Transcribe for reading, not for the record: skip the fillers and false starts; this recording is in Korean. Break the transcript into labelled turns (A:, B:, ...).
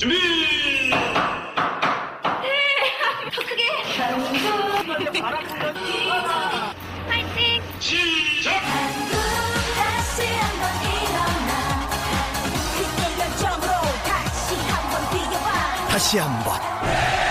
A: 준비!
B: 더 크게. 파이팅.
A: 시작!
B: 다시 한번 일어나. 그때 열정으로 다시 한번 뛰어봐.
C: 다시 한번